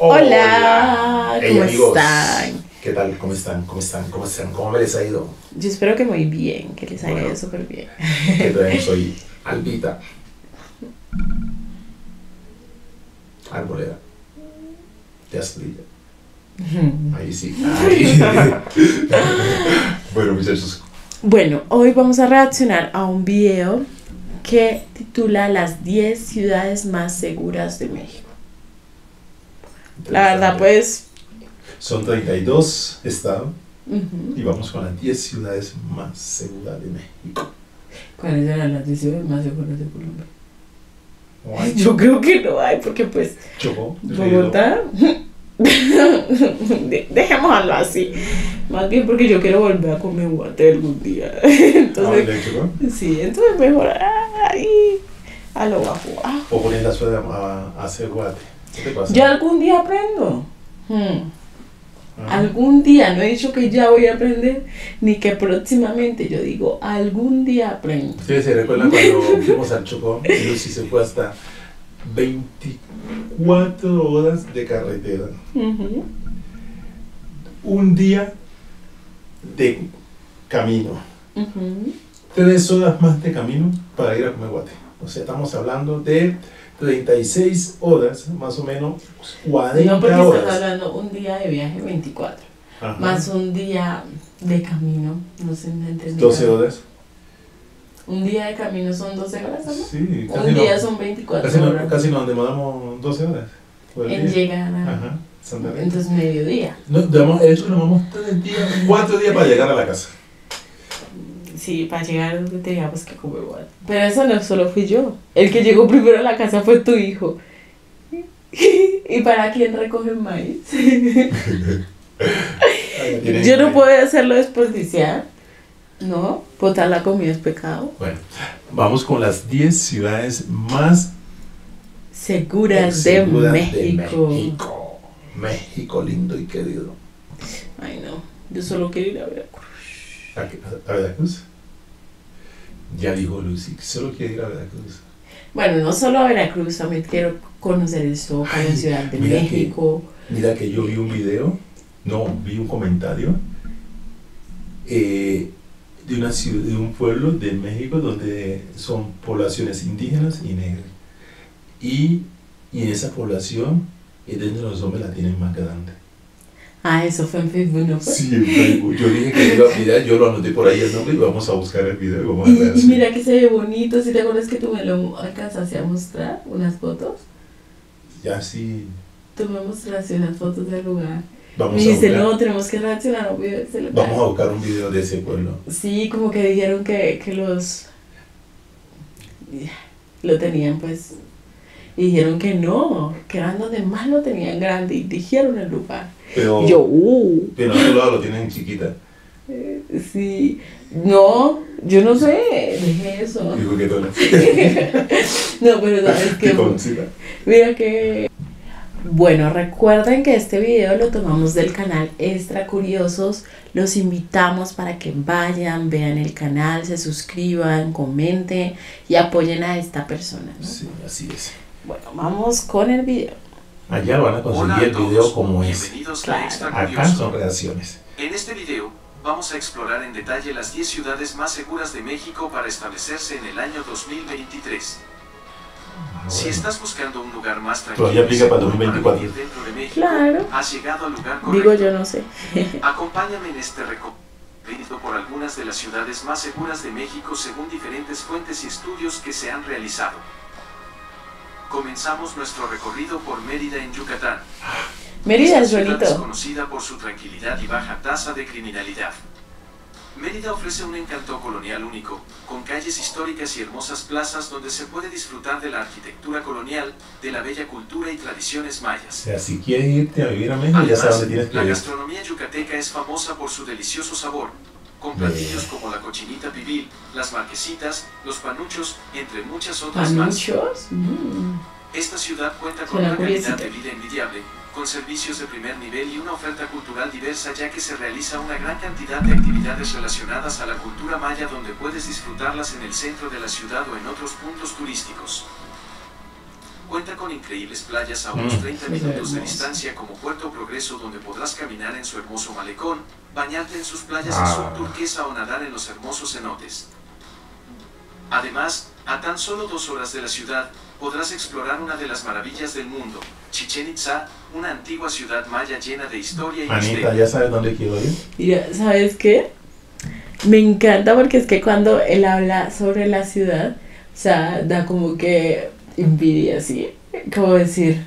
Hola, Hey, ¿cómo amigos. están? ¿Qué tal? ¿Cómo están? ¿Cómo están? ¿Cómo están? ¿Cómo me les ha ido? Yo espero que muy bien, que les haya Bueno. ido súper bien. Que traemos hoy Albita, Arboleda, Yastrilla. Ahí sí. Ahí. Bueno, muchachos. Bueno, hoy vamos a reaccionar a un video que titula Las 10 ciudades más seguras de México. La verdad, pues... Son 32 estados ujú. y vamos con las 10 ciudades más seguras de México. ¿Cuáles eran las 10 ciudades más seguras de Colombia? ¿No hay? Yo creo que no hay, porque pues... Chocó. Bogotá... Dejémoslo así. Más bien porque yo quiero volver a comer guate algún día. Entonces, ¿De Chocó? sí, entonces mejor ahí a lo bajo. O poner la ciudad a hacer guate. ¿Qué te pasa? Yo algún día aprendo. Ah. Algún día, no he dicho que ya voy a aprender, ni que próximamente, yo digo, algún día aprendo. ¿Ustedes se recuerdan cuando fuimos al Chocó? Y Lucy se fue hasta 24 horas de carretera. Ujú. Un día de camino. Ujú. 3 horas más de camino para ir a comer guate. O sea, estamos hablando de 36 horas, más o menos 40 No, porque horas. estás hablando un día de viaje 24, Ajá. más un día de camino, no sé, no entendí. 12 horas. Un día de camino son 12 horas, ¿no? Sí, Un día son 24 horas. casi nos demoramos 12 horas. por el En día. llegar a... Ajá, exactamente. Entonces mediodía. No, de hecho, nos vamos 3 días, 4 días para llegar a la casa. Sí, para llegar teníamos que comer igual. Pero eso no solo fui yo. El que llegó primero a la casa fue tu hijo. ¿Y para quién recoge maíz? Yo no puedo hacerlo desperdiciar. No, botar la comida es pecado. Bueno, vamos con las 10 ciudades más Seguras seguras de México. México. México lindo y querido. Ay, no. Yo solo quiero ir a Veracruz. ¿A Veracruz? Ya dijo Lucy, que solo quiere ir a Veracruz. Bueno, no solo a Veracruz, también quiero conocer el Zócalo, Ay, Ciudad de mira México. Mira que yo vi un video, vi un comentario de una ciudad, de un pueblo de México donde son poblaciones indígenas y negras. Y en esa población es donde los hombres la tienen más grande. Ah, eso fue en Facebook, ¿no fue? Sí, en Facebook. Yo dije que iba a mirar, yo lo anoté por ahí el nombre y vamos a buscar el video y vamos a Y ver. mira que se ve bonito. ¿Sí te acuerdas que tú me lo alcanzaste a mostrar? Unas fotos. Ya sí, Tú me mostraste unas fotos del lugar. vamos Me a dijiste, buscar. no, tenemos que reaccionar a un video de ese lugar. Vamos a buscar un video de ese pueblo. Sí, como que dijeron que los... Lo tenían pues... Y dijeron que no, que eran donde más lo tenían grande y dijeron el lugar. Pero, Y yo, pero en otro lado lo tienen chiquita. sí. No, yo no sé, dejé eso. Dijo que todo. No, pero sabes que... Piconcita. Mira que... Bueno, recuerden que este video lo tomamos del canal Extra Curiosos. Los invitamos para que vayan, vean el canal, se suscriban, comenten y apoyen a esta persona, ¿no? Sí, así es. Bueno, vamos con el video. Allá van a conseguir el video como es. Bienvenidos Claro. a Extra Acá Curioso. son reacciones. En este video, vamos a explorar en detalle las 10 ciudades más seguras de México para establecerse en el año 2023. Si estás buscando un lugar más tranquilo Todavía aplica y para seguro 2024. vivir dentro de México, Claro. has llegado al lugar Digo correcto. yo, no sé. Acompáñame en este recorrido por algunas de las ciudades más seguras de México según diferentes fuentes y estudios que se han realizado. Comenzamos nuestro recorrido por Mérida en Yucatán. Mérida es Esta ciudad es bonito. conocida por su tranquilidad y baja tasa de criminalidad. Mérida ofrece un encanto colonial único, con calles históricas y hermosas plazas donde se puede disfrutar de la arquitectura colonial, de la bella cultura y tradiciones O mayas. sea, si quieres irte a vivir a México, ya sabes Además, dónde tienes que la ir. gastronomía yucateca es famosa por su delicioso sabor, con platillos como la cochinita pibil, las marquesitas, los panuchos, entre muchas otras más. ¿Panuchos? Esta ciudad cuenta con Suena una calidad curiosito. de vida envidiable, con servicios de primer nivel y una oferta cultural diversa, ya que se realiza una gran cantidad de actividades relacionadas a la cultura maya donde puedes disfrutarlas en el centro de la ciudad o en otros puntos turísticos. Cuenta con increíbles playas a unos 30 minutos de distancia como Puerto Progreso, donde podrás caminar en su hermoso malecón, bañarte en sus playas azul turquesa o nadar en los hermosos cenotes. Además, a tan solo 2 horas de la ciudad, podrás explorar una de las maravillas del mundo, Chichén Itzá, una antigua ciudad maya llena de historia y misterio. Anita, ¿ya sabes dónde quiero ir? Mira, ¿sabes qué? Me encanta porque es que cuando él habla sobre la ciudad, o sea, da como que envidia, así, como decir,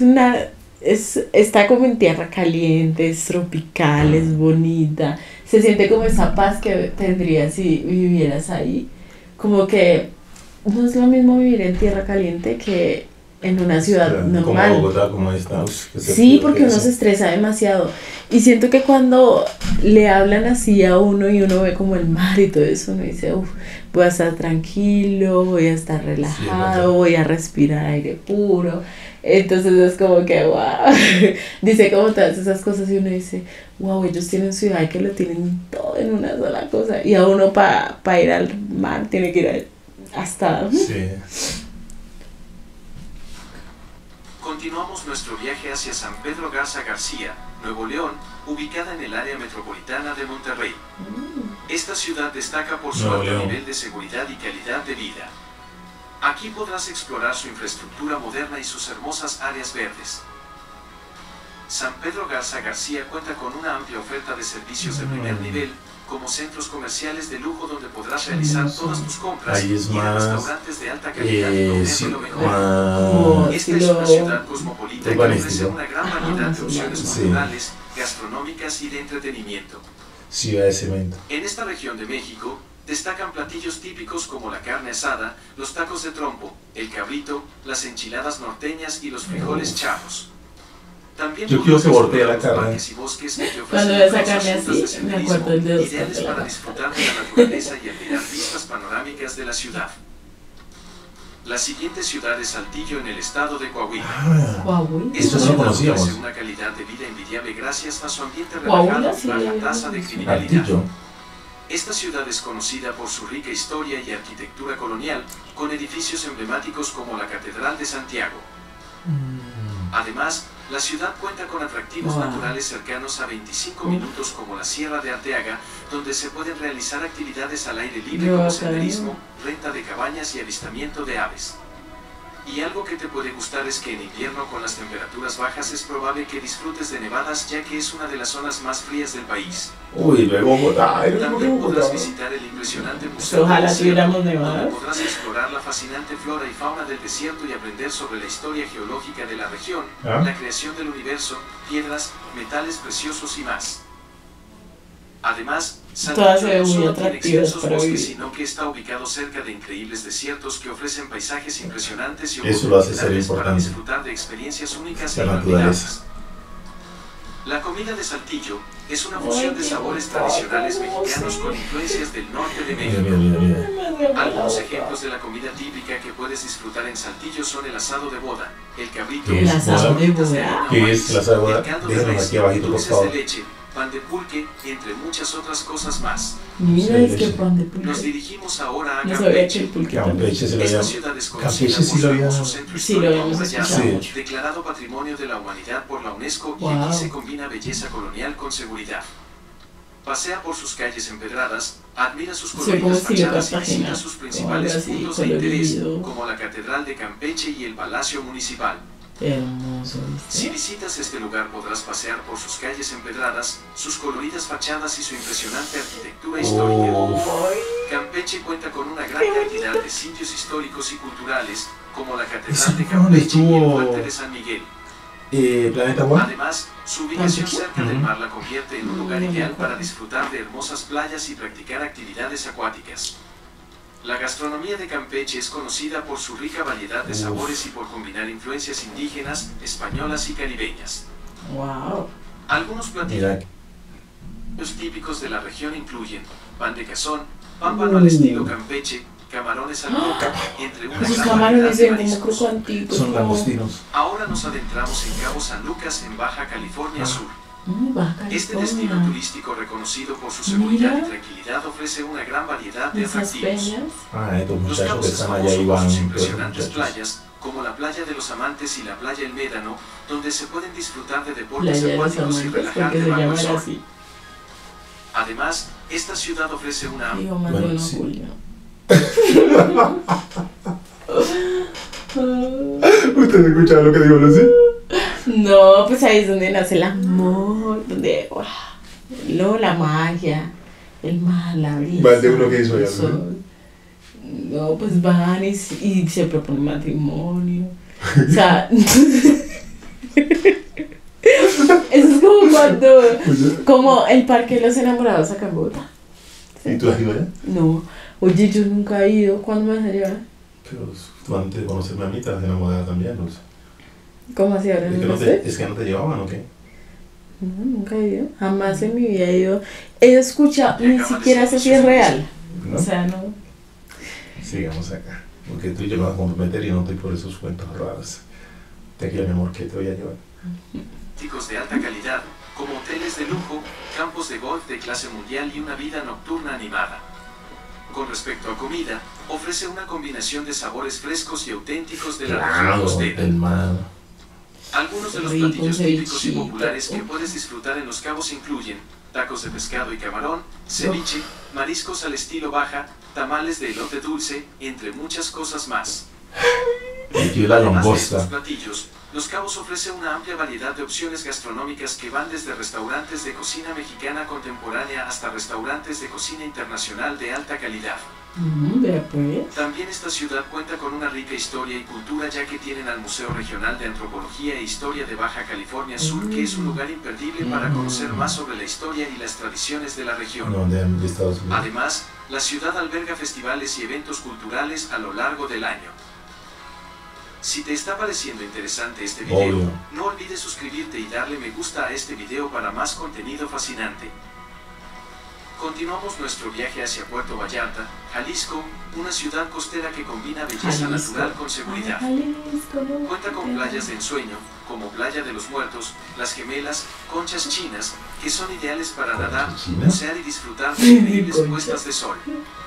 está como en tierra caliente, es tropical, es bonita, se siente como esa paz que tendrías si vivieras ahí, como que no es lo mismo vivir en tierra caliente que en una ciudad normal. Como Bogotá, como esta. Sí, porque uno se estresa demasiado. Y siento que cuando le hablan así a uno y uno ve como el mar y todo eso, uno dice, uff, voy a estar tranquilo, voy a estar relajado, voy a respirar aire puro. Entonces es como que, wow, dice como todas esas cosas y uno dice, wow, ellos tienen ciudad que lo tienen todo en una sola cosa. Y a uno para ir al mar tiene que ir hasta... Sí. Continuamos nuestro viaje hacia San Pedro Garza García, Nuevo León, ubicada en el área metropolitana de Monterrey. Esta ciudad destaca por su alto nivel de seguridad y calidad de vida. Aquí podrás explorar su infraestructura moderna y sus hermosas áreas verdes. San Pedro Garza García cuenta con una amplia oferta de servicios de primer nivel, como centros comerciales de lujo donde podrás realizar todas tus compras ahí es y más, restaurantes de alta calidad y comer sí, de lo mejor. Esta es una ciudad cosmopolita que ofrece una gran variedad de opciones culturales, gastronómicas y de entretenimiento. Ciudad de cemento. En esta región de México, destacan platillos típicos como la carne asada, los tacos de trompo, el cabrito, las enchiladas norteñas y los frijoles chavos. También yo quiero que voltee la carne. Cuando ves esa carne así, me acuerdo del dedo. Ideales para disfrutar de la naturaleza y admirar vistas panorámicas de la ciudad. La siguiente ciudad es Saltillo, en el estado de Coahuila. Coahuila. Esta Eso no lo ciudad conocíamos. ofrece una calidad de vida envidiable gracias a su ambiente relajado y baja tasa de criminalidad. Saltillo. Esta ciudad es conocida por su rica historia y arquitectura colonial, con edificios emblemáticos como la Catedral de Santiago. Además, la ciudad cuenta con atractivos naturales cercanos a 25 minutos como la Sierra de Arteaga, donde se pueden realizar actividades al aire libre como senderismo, renta de cabañas y avistamiento de aves. Y algo que te puede gustar es que en invierno con las temperaturas bajas es probable que disfrutes de nevadas, ya que es una de las zonas más frías del país. Uy, luego Bogotá. También podrás visitar el impresionante Museo Ojalá del tuviéramos Desierto, nevadas. donde podrás explorar la fascinante flora y fauna del desierto y aprender sobre la historia geológica de la región, la creación del universo, piedras, metales preciosos y más. Además, Saltillo no solo tiene extensos bosques, sino que está ubicado cerca de increíbles desiertos que ofrecen paisajes impresionantes y eso lo hace ser oportunidades para importante. disfrutar de experiencias únicas e La inolvidables. naturaleza. La comida de Saltillo es una fusión de sabores tradicionales mexicanos con influencias del norte de Mira, México. mira, mira. Algunos ejemplos de la comida típica que puedes disfrutar en Saltillo son el asado de boda, el cabrito, ¿Qué es El asado de bolitas de boda? harina ¿Qué maíz, es el asado de boda? el caldo de Déjenlo res, aquí abajito, por dulces favor. de leche, pan de pulque, entre muchas otras cosas más. Mira, es que pan de Nos pulque. dirigimos ahora a No sabía que el Campeche. pulque también. Campeche se lo Esta había. ciudad es Campeche conocida sí por lo su había. hermoso centro Sí, lo histórico habíamos amurallado, escuchado. Sí. declarado Patrimonio de la Humanidad por la UNESCO, y Wow. aquí se combina belleza colonial con seguridad. Pasea por sus calles empedradas, admira sus Sí, como coloridas estilo fachadas y Cartagena, visita sus principales algo así, puntos de interés, colorido. como la Catedral de Campeche y el Palacio Municipal. Hermoso, Si ¿viste? visitas este lugar podrás pasear por sus calles empedradas, sus coloridas fachadas y su impresionante arquitectura histórica. Campeche cuenta con una gran cantidad de sitios históricos y culturales, como la Catedral ¿Eso de fue donde Campeche y el estuvo Fuerte de San Miguel. Planeta One. Además, su ubicación ¿Campeche? cerca del mar la convierte en un lugar No me ideal acuerdo. para disfrutar de hermosas playas y practicar actividades acuáticas. La gastronomía de Campeche es conocida por su rica variedad de sabores y por combinar influencias indígenas, españolas y caribeñas. Wow. Algunos platillos Mira, típicos de la región incluyen pan de cazón, pámpano al estilo Campeche, camarones al coco, entre una Esos gran camarones variedad se de ven como mariscos. crocantitos. son como- langostinos. Ahora nos adentramos en Cabo San Lucas, en Baja California Sur. Baja Este destino California. turístico reconocido por su seguridad Mira. y tranquilidad ofrece una gran variedad de Esas atractivos. peñas. Ah, estos Los muchachos Cabos que es están allá famoso por iban. sus Todos impresionantes muchachos. playas, como la playa de los Amantes y la playa El Médano, donde se pueden disfrutar de deportes Playa de los acuáticos y Amantes, relajar porque se debajo del llama sol. así. Además, esta ciudad ofrece una Digo más Bueno, de uno, sí. Julio. ¿Usted escucha lo que digo, Lucy? No, pues ahí es donde nace el amor, donde la magia, el mar, la brisa. Más de uno que hizo el ya, ¿no? sol. No, pues van y se proponen matrimonio. O sea, eso es como cuando, como el Parque de los Enamorados acá en Bogotá. ¿Y tú has ido allá? No, oye, yo nunca he ido. ¿Cuándo me vas a llevar? Pero tú antes de conocerme a mí, estás enamorada también, Lucy. ¿Cómo así ahora? Es que ¿No no sé? es que no te llevaban, ¿o qué? No, nunca he ido. Jamás en mi vida he ido. He escuchado, ni siquiera sé si es real. ¿No? O sea, no. Sigamos acá. Porque tú y yo nos vamos a comprometer y no estoy por esos cuentos raros. Tranquila, mi amor, que te voy a llevar. turísticos de alta calidad, como hoteles de lujo, campos de golf de clase mundial y una vida nocturna animada. Con respecto a comida, ofrece una combinación de sabores frescos y auténticos de la región Claro, costera. el mar. Algunos de los Rico, platillos típicos y cevichito. populares que puedes disfrutar en Los Cabos incluyen tacos de pescado y camarón, ceviche, mariscos al estilo baja, tamales de elote dulce, entre muchas cosas más. Y la Además de estos langosta. platillos, Los Cabos ofrece una amplia variedad de opciones gastronómicas que van desde restaurantes de cocina mexicana contemporánea hasta restaurantes de cocina internacional de alta calidad. Vea pues. También esta ciudad cuenta con una rica historia y cultura, ya que tienen al Museo Regional de Antropología e Historia de Baja California Sur, que es un lugar imperdible para conocer más sobre la historia y las tradiciones de la región. No, de Estados Unidos. Además, la ciudad alberga festivales y eventos culturales a lo largo del año. Si te está pareciendo interesante este video, Obvio. no olvides suscribirte y darle me gusta a este video para más contenido fascinante. Continuamos nuestro viaje hacia Puerto Vallarta, Jalisco, una ciudad costera que combina belleza Jalisco. natural con seguridad. Jalisco, no. Cuenta con playas de ensueño, como Playa de los Muertos, Las Gemelas, Conchas Chinas, que son ideales para ¿Conchas nadar, chinas? bucear y disfrutar de increíbles Conchas. puestas de sol.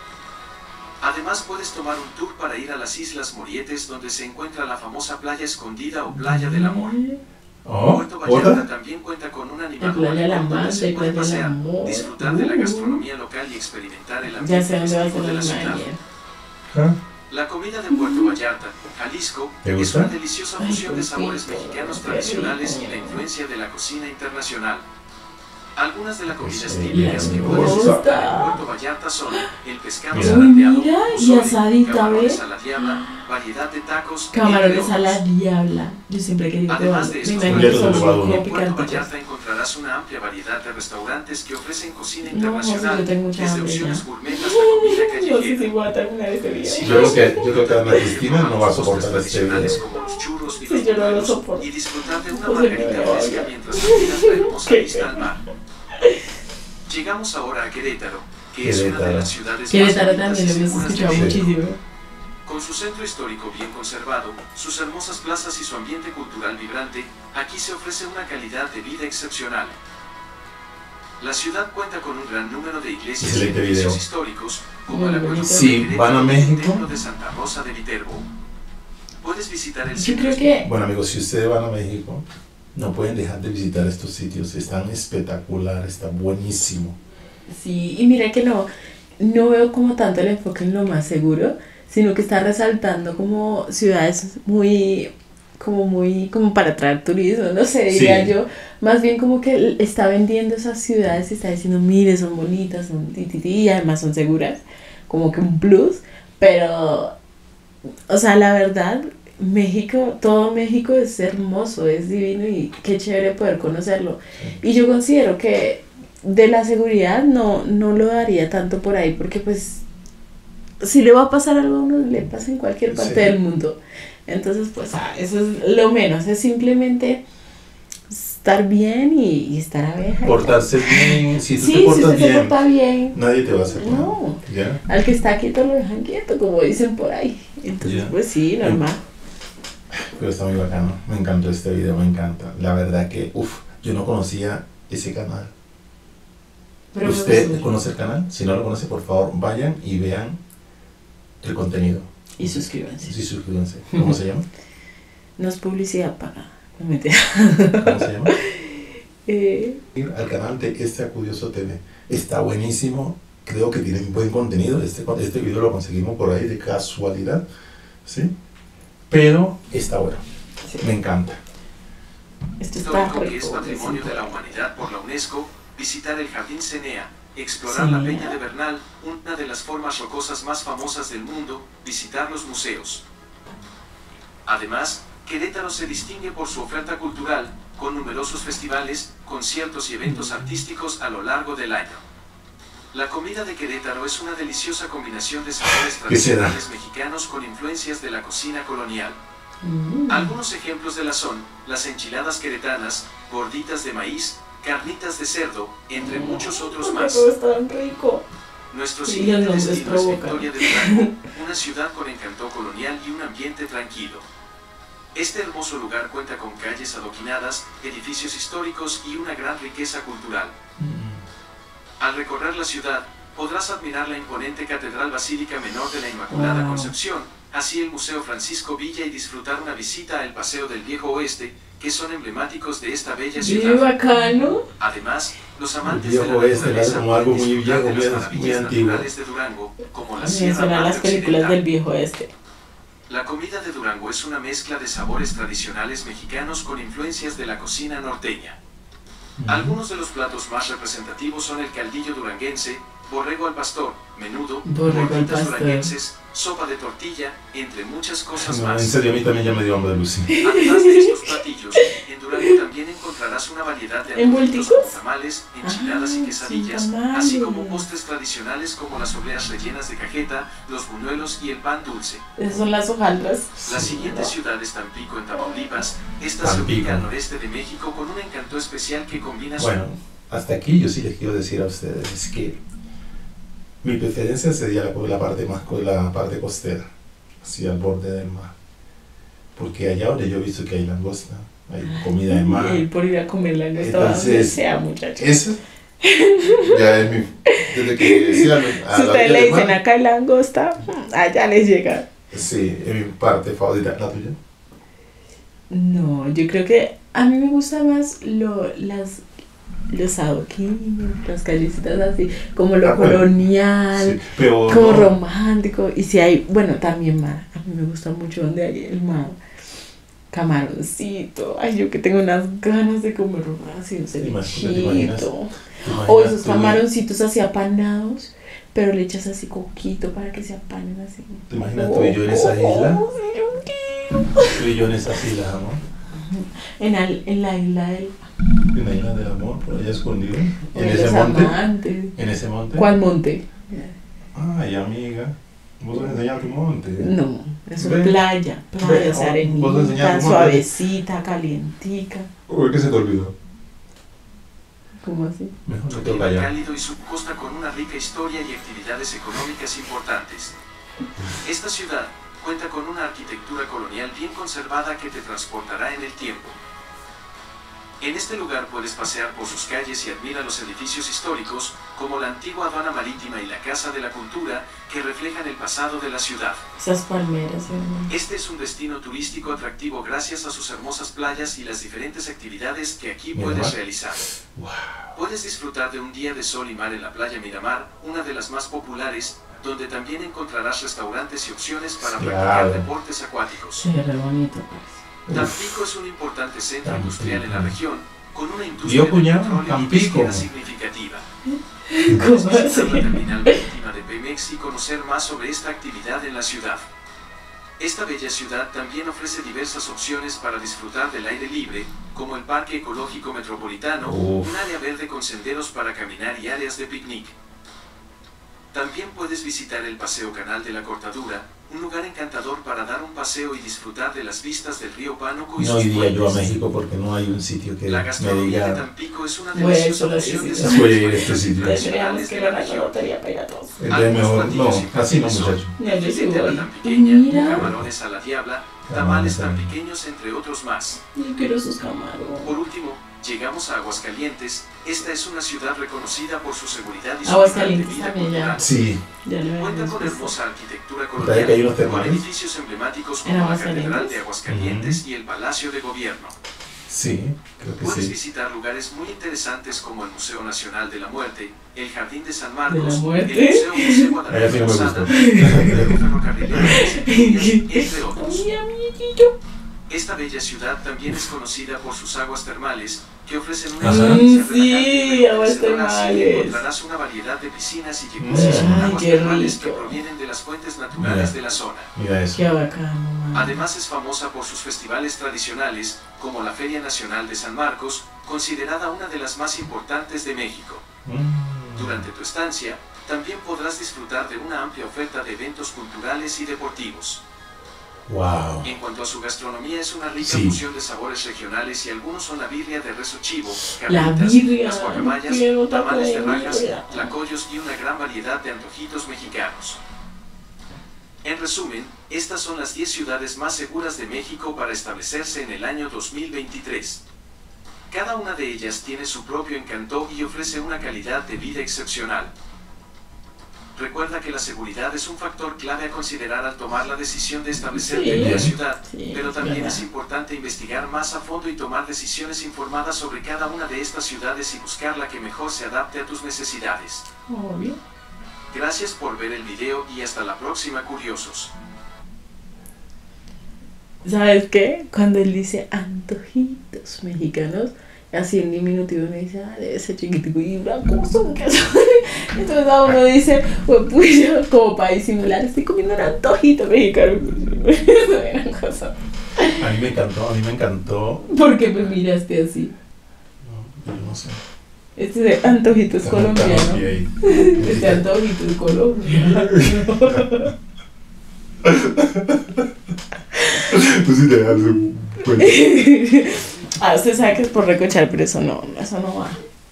Además puedes tomar un tour para ir a las Islas Morietes, donde se encuentra la famosa Playa Escondida o Playa del Amor. Oh, Puerto Vallarta ¿otra? también cuenta con un La animal playa del donde amante, se puede playa del pasear, amor. disfrutar de la gastronomía local y experimentar el Ya ambiente sé dónde va a festivo ser de la la ciudad. imagen. ¿Ah? La comida de Puerto Vallarta, Jalisco, ¿Te es gusta? una deliciosa Ay, fusión de qué sabores rico, mexicanos qué tradicionales rico. y la influencia de la cocina internacional. Algunas de las comidas Eso típicas ya que me puedes gusta. disfrutar en Puerto Vallarta son el pescado Mira. salateado, Uy, mira, y pozole, asadita, camarones ¿ves? a la diabla, variedad de tacos, entre Camarones a otros. la diabla. Yo siempre he querido Además probarlo. de Me estos imagino que platos, son yo como lo En Puerto picantes. Vallarta encontrarás una amplia variedad de restaurantes que ofrecen cocina No, internacional, yo tengo mucha desde hambre opciones ya. gourmet hasta comida No sé si callejera. voy a terminar este video. Si Yo creo que Ana Cristina no va a soportar este tradicionales video. como los churros y Sí, los yo no lo buñuelos, soporto. y disfrutar de una Pues margarita me fresca odio. mientras admiras la hermosa Qué vista al mar. Llegamos ahora a Querétaro, que es una de Querétaro. las ciudades Querétaro más bonitas también y lo hemos seguras de escuchado México. muchísimo. Con su centro histórico bien conservado, sus hermosas plazas y su ambiente cultural vibrante, aquí se ofrece una calidad de vida excepcional. La ciudad cuenta con un gran número de iglesias y Excelente edificios video. históricos, como Muy el bonito. acueducto Sí, de Querétaro van a y el México. templo de Santa Rosa de Viterbo. Puedes visitar el Yo centro creo que Bueno, amigos, si ustedes van a México, no pueden dejar de visitar estos sitios. Están espectaculares, está buenísimo. sí, y mira que no veo como tanto el enfoque en lo más seguro, sino que está resaltando como ciudades como para atraer turismo, no sé, diría Sí. yo, más bien como que está vendiendo esas ciudades y está diciendo, mire, son bonitas, son y además son seguras, como que un plus, pero, o sea, la verdad, México, todo México es hermoso, es divino y qué chévere poder conocerlo. Y yo considero que de la seguridad no lo daría tanto por ahí, porque pues si le va a pasar algo a uno, le pasa en cualquier parte Sí. del mundo. Entonces, pues eso es lo menos, es simplemente estar bien y estar abeja. Portarse bien, si tú Sí, te si portas usted se bien, porta bien, nadie te va a hacer nada. no. ¿Ya? Al que está quieto lo dejan quieto, como dicen por ahí. Entonces, Ya. pues sí, normal. Pero está muy bacano. Me encantó este video, me encanta. La verdad que, yo no conocía ese canal. Pero me ¿Usted gustó. conoce el canal? Si no lo conoce, por favor, vayan y vean el contenido. Y suscríbanse. Sí, suscríbanse. ¿Cómo se llama? No es publicidad pagada. No me ¿Cómo se llama? eh, Al canal de Extra Curioso TV. Está buenísimo. Creo que tienen buen contenido. Este video lo conseguimos por ahí de casualidad. ¿Sí? Pero está bueno. Sí. Me encanta. Esto está Histórico que es rico. Patrimonio de la Humanidad por la UNESCO, visitar el Jardín Cenea, explorar la Peña de Bernal, una de las formas rocosas más famosas del mundo, visitar los museos. Además, Querétaro se distingue por su oferta cultural, con numerosos festivales, conciertos y eventos artísticos a lo largo del año. La comida de Querétaro es una deliciosa combinación de sabores tradicionales mexicanos con influencias de la cocina colonial. Algunos ejemplos de la son las enchiladas queretanas, gorditas de maíz, carnitas de cerdo, entre muchos otros más. Está tan rico. Nuestro Sí, siguiente los nombres destino es provocan. Victoria de Durango, una ciudad con encanto colonial y un ambiente tranquilo. Este hermoso lugar cuenta con calles adoquinadas, edificios históricos y una gran riqueza cultural. Al recorrer la ciudad, podrás admirar la imponente Catedral Basílica Menor de la Inmaculada Concepción, así el Museo Francisco Villa y disfrutar una visita al Paseo del Viejo Oeste, que son emblemáticos de esta bella Qué ciudad. bacano. Además, los amantes El de la Viejo Oeste, naturaleza como algo pueden muy disfrutar viejo, de las muy maravillas antiguo. naturales de Durango, como la Me Sierra suenan Madre las películas Occidental. del viejo este. La comida de Durango es una mezcla de sabores tradicionales mexicanos con influencias de la cocina norteña. Algunos de los platos más representativos son el caldillo duranguense, borrego al pastor, menudo, Borrego al gorditas pastor. duranguenses, sopa de tortilla, entre muchas cosas No, más. en serio, a mí también ya me dio hambre, Lucy. Además de estos platillos, en Durango también encontrarás una variedad de alimentos como ¿Envuelticos? tamales, enchiladas y Ah, quesadillas, sí, tamales. así como postres tradicionales como las obleas rellenas de cajeta, los buñuelos y el pan dulce. Esas son las hojaldras. La siguiente ciudad es Tampico, en Tamaulipas. Esta se Tampico. ubica al noreste de México con un encanto especial que combina su... Bueno, hasta aquí yo sí les quiero decir a ustedes que mi preferencia sería la parte costera, hacia el borde del mar. Porque allá donde yo he visto que hay langosta, hay comida de mar. Y por ir a comer langosta donde Entonces, sea, muchachos. Eso ya es mi... Desde que decía a Si la ustedes orilla le del dicen mar, acá hay langosta, allá les llega. sí, es mi parte favorita. ¿La tuya? No, yo creo que a mí me gusta más los adoquines, las callecitas así, como lo Bueno, colonial, sí, pero como no, romántico. Y si hay, bueno, también mar. A mí me gusta mucho donde hay el mar. Camaroncito. Ay, yo que tengo unas ganas de comer así un ¿te imaginas? cevichito. ¿te imaginas O esos tú- camaroncitos así apanados, pero le echas así coquito para que se apanen así. ¿Te imaginas tú y yo en esa isla? Oh, sí, yo quiero. Tú y yo en esas islas, amor. En la isla del En la isla del amor, por allá escondido. En de ese los monte. amantes. En ese monte. ¿Cuál monte? Ay, amiga. Vos vas a enseñar tu monte. No, es una Ve. playa, Ve, playa, vos arenita, enseñás tu monte. suavecita, calientica. Uy, que se te olvidó. ¿Cómo así? Mejor Su me quedo clima callado. cálido y su costa con una rica historia y actividades económicas importantes. Esta ciudad cuenta con una arquitectura colonial bien conservada que te transportará en el tiempo. En este lugar puedes pasear por sus calles y admirar los edificios históricos, como la antigua aduana marítima y la Casa de la Cultura, que reflejan el pasado de la ciudad. Esas palmeras, hermano. Este es un destino turístico atractivo gracias a sus hermosas playas y las diferentes actividades que aquí Miramar. puedes realizar. Wow. Puedes disfrutar de un día de sol y mar en la playa Miramar, una de las más populares, donde también encontrarás restaurantes y opciones para Claro. practicar deportes acuáticos. Sí, re bonito, pues. Tampico es un importante centro Tampico. industrial en la región, con una industria Yo, de cuñado, petróleo y Tampico. pesquera significativa. ¿Cómo Puedes visitar la así? terminal marítima de Pemex y conocer más sobre esta actividad en la ciudad. Esta bella ciudad también ofrece diversas opciones para disfrutar del aire libre, como el Parque Ecológico Metropolitano, Uf. un área verde con senderos para caminar y áreas de picnic. También puedes visitar el Paseo Canal de la Cortadura, un lugar encantador para dar un paseo y disfrutar de las vistas del río Pánuco y No sus iría yo a puentes. México porque no hay un sitio que La me gastronomía de diga. Tampico es una Bueno, deliciosa eso lo fusión de sí, sí. sabores Voy a ir a este variados y sitio. Tendríamos tradicionales que de ver la la región. lotería para ir a todos. Entonces mejor, no, así no, muchacho. Ya, yo sí Filete a la voy. tampiqueña, Mira, camarones a la diabla, Tamales tamales también. tampiqueños, entre otros más. yo quiero sus camarones. Por último, Llegamos a Aguascalientes. Esta es una ciudad reconocida por su seguridad y su Aguascalientes vida también ya. cultural. Sí, Ya lo Cuenta habíamos con visto. hermosa arquitectura ¿verdad que hay colonial, unos con termales? edificios emblemáticos ¿En como la Aguascalientes? Catedral de Aguascalientes y el Palacio de Gobierno. Sí, creo que Puedes sí. visitar lugares muy interesantes como el Museo Nacional de la Muerte, el Jardín de San ¿De la Marcos, muerte? el Museo José Ahí Guadalupe sí no me Lozada, gustó. el Complejo Ferrocarrilero de las Centurias, entre otros. Ay, amiguito. Esta bella ciudad también es conocida por sus aguas termales, que ofrecen una Ajá. experiencia Sí, relajante y aguas enriquecedora, así que termales. encontrarás una variedad de piscinas y jacuzzis con Ay, aguas qué termales que rico. provienen de las fuentes naturales Mira. de la zona. Mira eso. Qué bacano, man. Además es famosa por sus festivales tradicionales, como la Feria Nacional de San Marcos, considerada una de las más importantes de México. Durante tu estancia, también podrás disfrutar de una amplia oferta de eventos culturales y deportivos. Wow. En cuanto a su gastronomía, es una rica Sí. fusión de sabores regionales y algunos son la birria de res o chivo, La carnitas, birria, las guacamayas, quiero taco tamales de de rajas, birria. tlacoyos y una gran variedad de antojitos mexicanos. En resumen, estas son las 10 ciudades más seguras de México para establecerse en el año 2023. Cada una de ellas tiene su propio encanto y ofrece una calidad de vida excepcional. Recuerda que la seguridad es un factor clave a considerar al tomar la decisión de establecerte Sí. en una ciudad, Sí, pero es también verdad. es importante investigar más a fondo y tomar decisiones informadas sobre cada una de estas ciudades y buscar la que mejor se adapte a tus necesidades. Obvio. Gracias por ver el video y hasta la próxima, curiosos. ¿Sabes qué? Cuando él dice antojitos mexicanos, así en diminutivo uno dice, ah, debe ser chiquitico y blanco, que soy. Entonces a uno dice, pues como para disimular, estoy comiendo un antojito mexicano. Gran cosa. A mí me encantó. ¿Por qué me miraste así? No, yo no sé. Este es antojitos Está montado colombiano. aquí ahí. Este antojito es colombiano. Tú sí te das un cuenta. Ah, usted sabe que es por recochar, pero eso no va.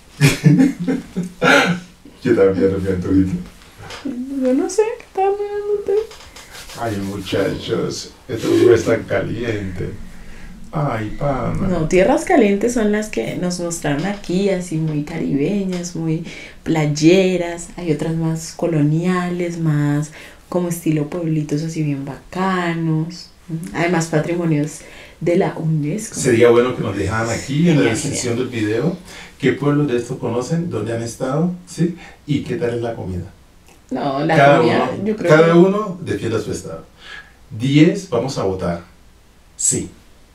Yo también me arrepiento ahorita. Yo no sé, ¿qué estaba mirando usted? Ay, muchachos, esto no es tan caliente. Ay, pana. No, tierras calientes son las que nos mostraron aquí, así muy caribeñas, muy playeras. Hay otras más coloniales, más como estilo pueblitos así bien bacanos. Además, patrimonios de la UNESCO. Sería bueno que nos dejaran aquí en la Genial, descripción del video qué pueblos de estos conocen, dónde han estado, ¿sí? Y qué tal es la comida. No, la Cada comida, uno, yo creo cada que... uno defienda su estado. 10, vamos a votar. Sí.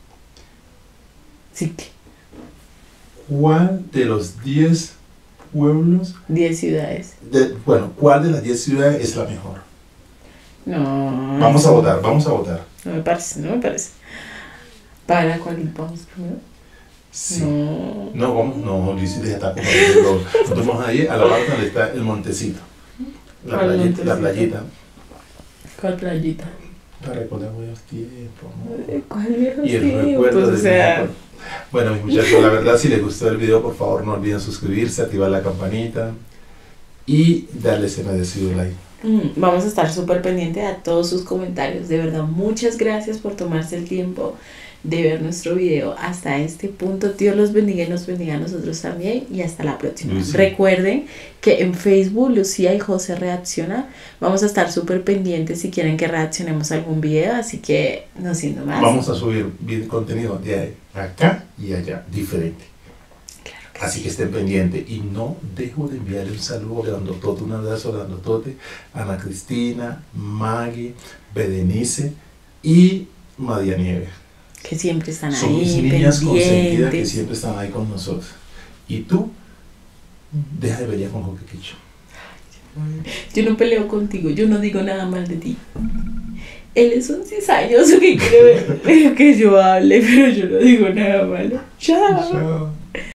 Sí, que ¿Cuál de los 10 pueblos, 10 ciudades. cuál de las 10 ciudades es la mejor? No. Vamos a votar, vamos a votar. No me parece. ¿Para cuál vamos primero? Sí. No. No, vamos, no, Liz, ya está como diciendo, nosotros vamos ahí a la parte donde está el montecito. La ¿Cuál playita, la montecito? playita. ¿Cuál playita? Para recordar buenos tiempos, ¿no? ¿Cuál viejo Y el tiempos? recuerdo O de sea, Bueno, mis muchachos, la verdad, si les gustó el video, por favor no olviden suscribirse, activar la campanita y darle ese merecido like. vamos a estar súper pendientes a todos sus comentarios. De verdad, muchas gracias por tomarse el tiempo de ver nuestro video hasta este punto. Dios los bendiga y nos bendiga a nosotros también. Y hasta la próxima. Sí. Recuerden que en Facebook Lucía y José reacciona. Vamos a estar súper pendientes si quieren que reaccionemos a algún video. Así que, no siendo más. Vamos a subir contenido de acá y allá, diferente. Claro que Así que estén pendientes. Y no dejo de enviarle un saludo grandotote, un abrazo grandotote a Ana Cristina, Maggie, Berenice y María Nieves. que siempre están Son mis ahí, niñas consentidas que pendientes. siempre están ahí con nosotros. Y tú, deja de pelear con Joquequicho. Yo no peleo contigo, yo no digo nada mal de ti. Él es un cizañoso que quiere ver que yo hable, pero yo no digo nada malo. Chao. Chao.